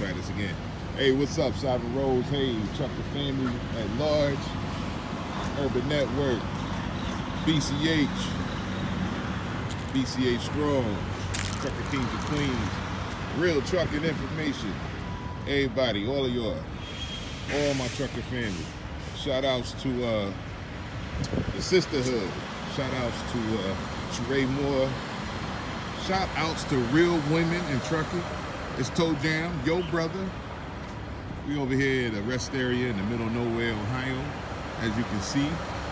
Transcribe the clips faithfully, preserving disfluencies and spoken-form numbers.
try this again. Hey, what's up, Sovereign Rose? Hey, Trucker family at large, Urban Network, B C H, B C H Strong, Trucker Kings and Queens, real trucking information. Everybody, all of y'all, all my trucker family. Shout outs to uh, the sisterhood. Shout outs to uh, Sheree Moore. Shout outs to real women in trucking. It's Toe Jam, yo brother. We over here at a rest area in the middle of nowhere, Ohio, as you can see.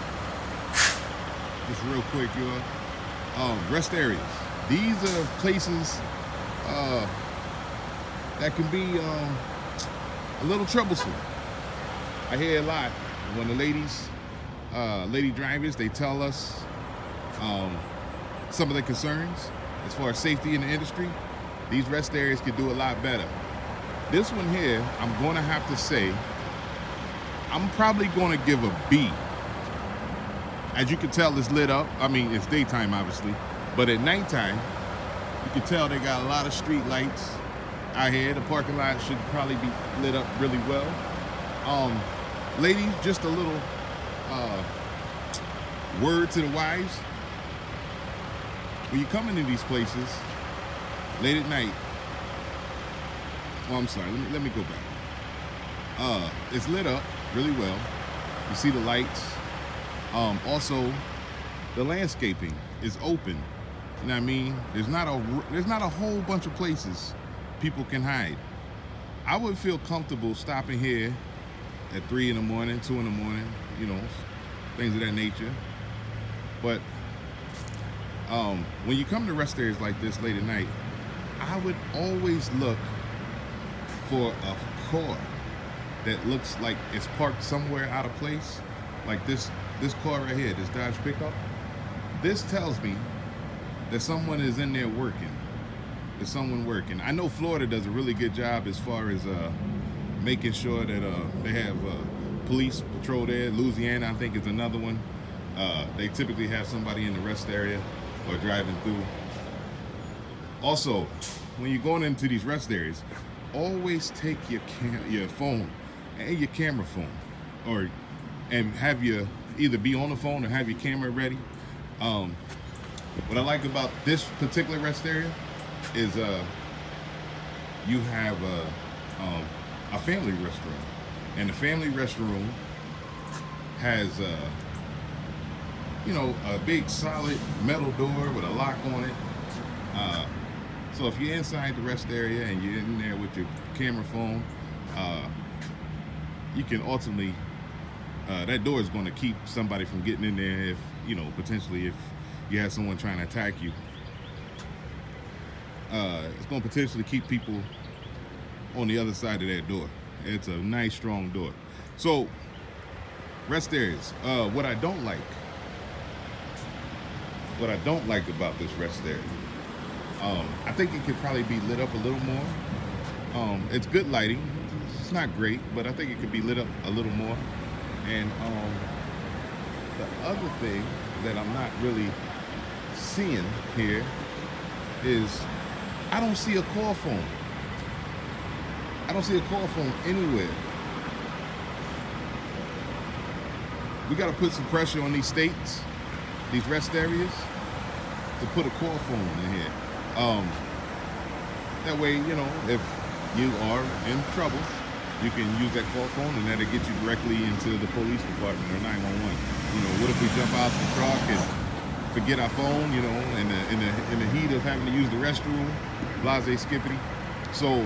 Just real quick, y'all. Um, rest areas. These are places uh, that can be um, a little troublesome. I hear a lot when the ladies, uh, lady drivers, they tell us um, some of their concerns as far as safety in the industry. These rest areas could do a lot better. This one here, I'm going to have to say, I'm probably going to give a B. As you can tell, it's lit up. I mean, it's daytime, obviously, but at nighttime, you can tell they got a lot of street lights out here. The parking lot should probably be lit up really well. Um, ladies, just a little uh, word to the wives. When you come into these places late at night, oh, I'm sorry, let me, let me go back. Uh, it's lit up really well. You see the lights. Um, also, the landscaping is open. You know what I mean? There's not a there's not a whole bunch of places people can hide. I would feel comfortable stopping here at three in the morning, two in the morning, you know, things of that nature. But um, when you come to rest areas like this late at night, I would always look for a car that looks like it's parked somewhere out of place, like this this car right here, this Dodge pickup. This tells me that someone is in there working. There's someone working. I know Florida does a really good job as far as uh, making sure that uh, they have uh, police patrol there. Louisiana, I think, is another one. Uh, they typically have somebody in the rest area or driving through. Also, when you're going into these rest areas, always take your cam your phone and your camera phone, or and have your either be on the phone or have your camera ready. Um, what I like about this particular rest area is uh, you have a, um, a family restroom, and the family restroom has uh, you know, a big solid metal door with a lock on it. Uh, so if you're inside the rest area and you're in there with your camera phone, uh, you can ultimately, uh, that door is going to keep somebody from getting in there if, you know, potentially if you have someone trying to attack you. Uh, it's going to potentially keep people on the other side of that door. It's a nice, strong door. So, rest areas. Uh, what I don't like, what I don't like about this rest area, um, I think it could probably be lit up a little more. Um, it's good lighting. It's not great, but I think it could be lit up a little more. And um, the other thing that I'm not really seeing here is I don't see a call phone. I don't see a call phone anywhere. We got to put some pressure on these states, these rest areas, to put a call phone in here. Um, that way, you know, if you are in trouble, you can use that call phone and that'll get you directly into the police department or nine one one. You know, what if we jump out the truck and forget our phone, you know, in the, in the, in the heat of having to use the restroom, blase skippity. So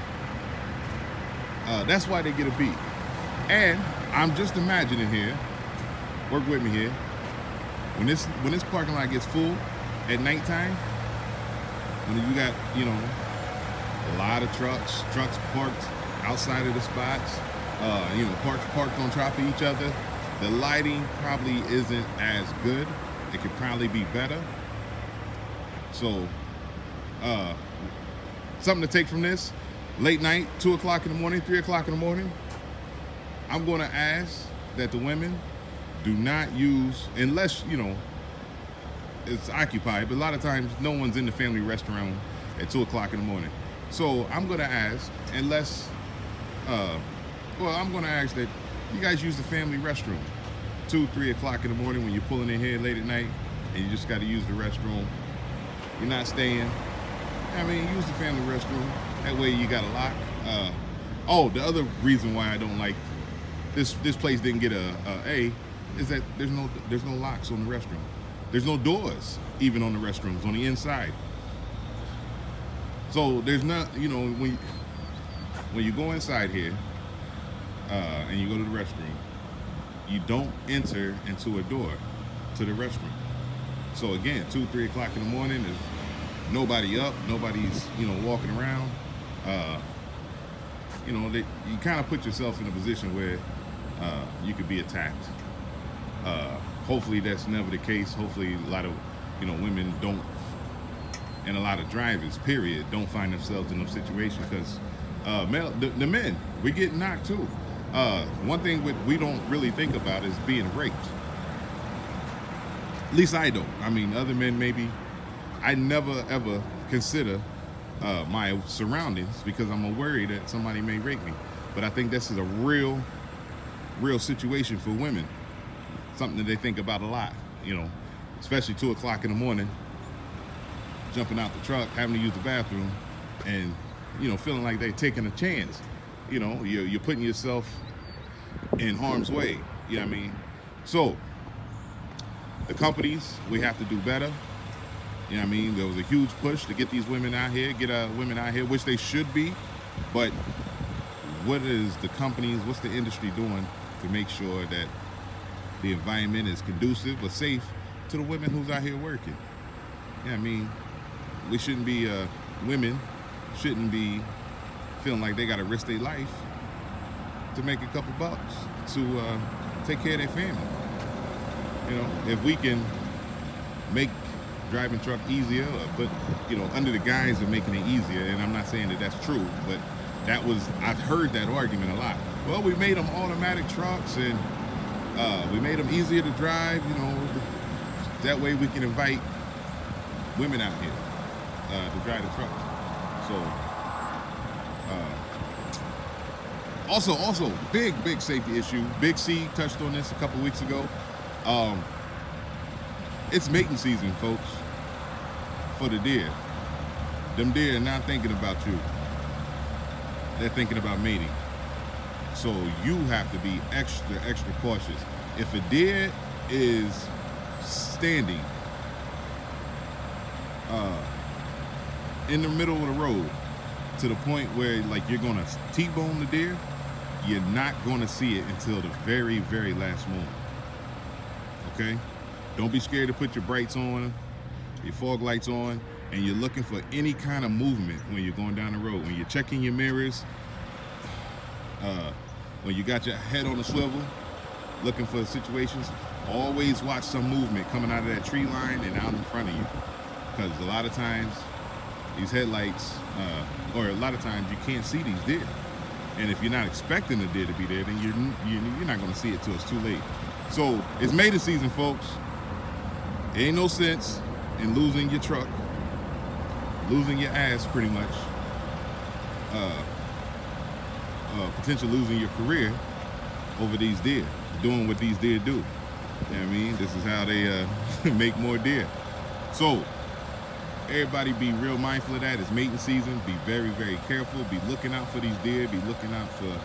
uh, that's why they get a B. And I'm just imagining here, work with me here, when this, when this parking lot gets full at nighttime, when you got, you know, a lot of trucks, trucks parked outside of the spots, uh, you know, parked parked on top of each other, the lighting probably isn't as good. It could probably be better. So, uh, something to take from this, late night, two o'clock in the morning, three o'clock in the morning, I'm gonna ask that the women do not use, unless, you know, it's occupied, but a lot of times no one's in the family restaurant at two o'clock in the morning. So I'm gonna ask, unless, uh, well, I'm gonna ask that you guys use the family restroom. Two, three o'clock in the morning when you're pulling in here late at night and you just gotta use the restroom. You're not staying. I mean, use the family restroom. That way you got a lock. Uh, oh, the other reason why I don't like this this place didn't get a, a A is that there's no there's no locks on the restroom. There's no doors even on the restrooms on the inside. So there's not, you know, when when you go inside here uh, and you go to the restroom, you don't enter into a door to the restroom. So again, two, three o'clock in the morning, there's nobody up, nobody's, you know, walking around. Uh, you know, they, you kind of put yourself in a position where uh, you could be attacked. Uh, hopefully that's never the case. Hopefully a lot of, you know, women don't, and a lot of drivers, period, don't find themselves in those situations, because uh, male, the, the men, we get knocked too. Uh, one thing with, we don't really think about is being raped. At least I don't. I mean, other men maybe. I never ever consider uh, my surroundings because I'm worried that somebody may rape me. But I think this is a real, real situation for women. Something that they think about a lot, you know, especially two o'clock in the morning, jumping out the truck, having to use the bathroom, and, you know, feeling like they're taking a chance. You know, you're, you're putting yourself in harm's way. You know what I mean? So, the companies, we have to do better. You know what I mean? There was a huge push to get these women out here, get uh, women out here, which they should be. But what is the companies, what's the industry doing to make sure that the environment is conducive or safe to the women who's out here working? Yeah, I mean, we shouldn't be, uh, women shouldn't be feeling like they got to risk their life to make a couple bucks to uh, take care of their family. You know, if we can make driving truck easier, but, you know, under the guise of making it easier, and I'm not saying that that's true, but that was, I've heard that argument a lot. Well, we made them automatic trucks, and uh, we made them easier to drive, you know, that way we can invite women out here uh, to drive the trucks. So, uh, also, also, big, big safety issue. Big C touched on this a couple weeks ago. Um, it's mating season, folks, for the deer. Them deer are not thinking about you. They're thinking about mating. So you have to be extra, extra cautious. If a deer is standing uh, in the middle of the road to the point where, like, you're gonna T-bone the deer, you're not gonna see it until the very, very last moment. Okay? Don't be scared to put your brights on, your fog lights on, and you're looking for any kind of movement when you're going down the road. When you're checking your mirrors, uh, when you got your head on a swivel, looking for situations, always watch some movement coming out of that tree line and out in front of you. Because a lot of times, these headlights, uh, or a lot of times you can't see these deer. And if you're not expecting the deer to be there, then you're, you're not gonna see it till it's too late. So it's mating season, folks. There ain't no sense in losing your truck, losing your ass pretty much, uh, uh, potentially losing your career over these deer, doing what these deer do. You know what I mean? This is how they uh, make more deer. So everybody be real mindful of that. It's mating season. Be very, very careful. Be looking out for these deer. Be looking out for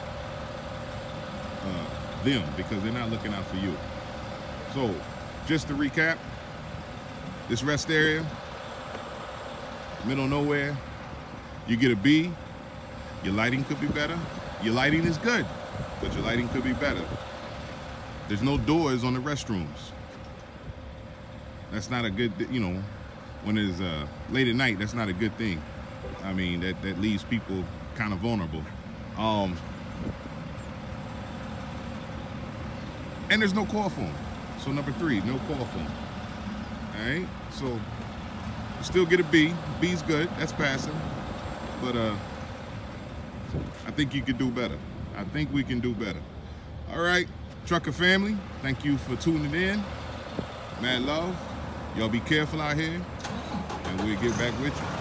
uh, them, because they're not looking out for you. So just to recap, this rest area, middle of nowhere, you get a B, your lighting could be better. Your lighting is good, but your lighting could be better. There's no doors on the restrooms. That's not a good, you know, when it's uh, late at night, that's not a good thing. I mean, that, that leaves people kind of vulnerable. Um, and there's no call phone. So number three, no call phone. All right, so you still get a B. B's good, that's passing. But uh, I think you could do better. I think we can do better. All right, trucker family, thank you for tuning in. Mad love. Y'all be careful out here, and we'll get back with you.